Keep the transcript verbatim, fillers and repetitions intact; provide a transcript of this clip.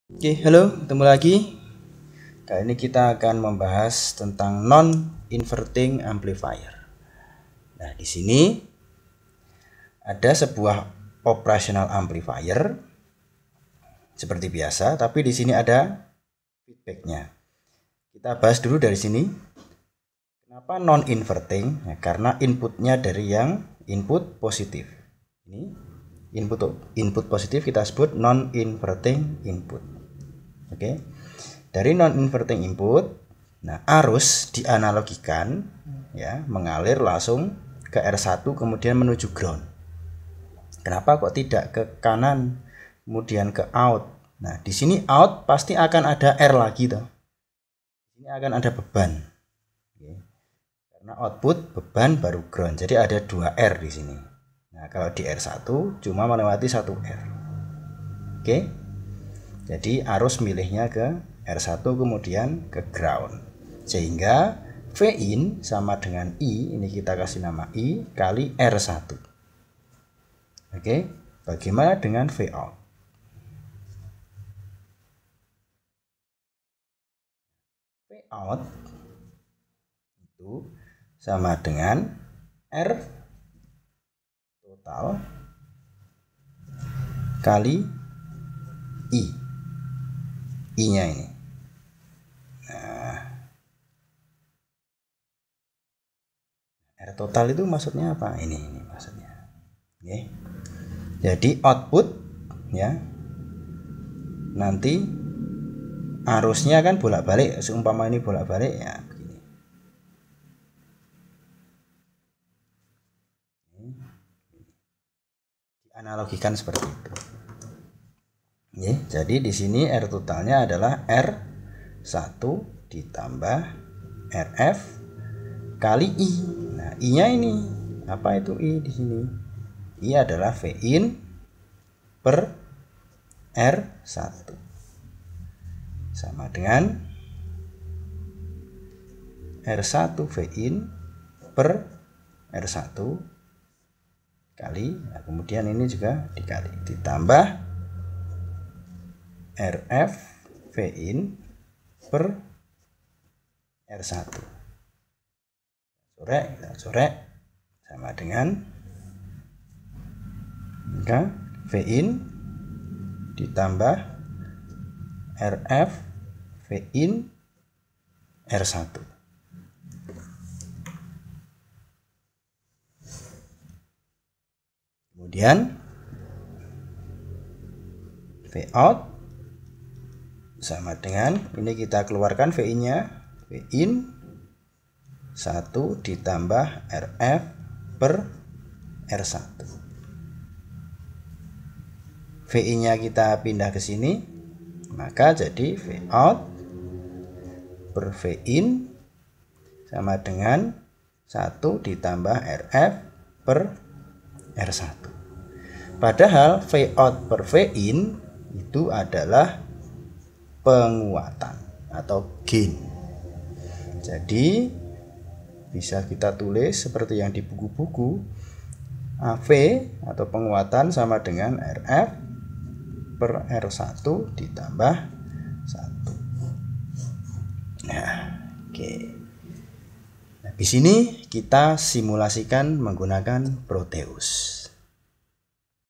Oke, halo, ketemu lagi. Kali ini kita akan membahas tentang non-inverting amplifier. Nah, di sini ada sebuah operational amplifier seperti biasa, tapi di sini ada feedbacknya. Kita bahas dulu dari sini. Kenapa non-inverting? Ya, karena inputnya dari yang input positif. Ini input input positif kita sebut non-inverting input. Oke. Dari non-inverting input, nah arus dianalogikan ya, mengalir langsung ke R satu kemudian menuju ground. Kenapa kok tidak ke kanan kemudian ke out? Nah, di sini out pasti akan ada R lagi toh. Ini akan ada beban. Oke. Karena output beban baru ground. Jadi ada dua R di sini. Nah, kalau di R satu cuma melewati satu R. Oke. Jadi arus milihnya ke R satu kemudian ke ground. Sehingga V in sama dengan I, ini kita kasih nama I kali R satu. Oke, bagaimana dengan V out? V out itu sama dengan R total kali I. I-nya ini. Nah, R total itu maksudnya apa? Ini, ini maksudnya. Oke. Jadi output ya. Nanti arusnya kan bolak-balik, seumpama ini bolak-balik ya begini. Dianalogikan seperti itu. Ya, jadi di sini R totalnya adalah R satu ditambah R F kali I. Nah, I-nya ini apa itu I di sini? I adalah V in per R satu. Sama dengan R satu V in per R satu kali, nah kemudian ini juga dikali ditambah R F V in per R satu. Sore, kita sore sama dengan maka V in ditambah R F V in R satu. Kemudian V out sama dengan ini kita keluarkan V in-nya, V in satu ditambah R F per R satu. V in-nya kita pindah ke sini, maka jadi V out per V in sama dengan satu ditambah R F per R satu. Padahal V out per V in itu adalah penguatan atau gain. Jadi bisa kita tulis seperti yang di buku-buku, A V atau penguatan sama dengan R F per R satu ditambah satu. Nah, oke. Nah, di sini kita simulasikan menggunakan Proteus.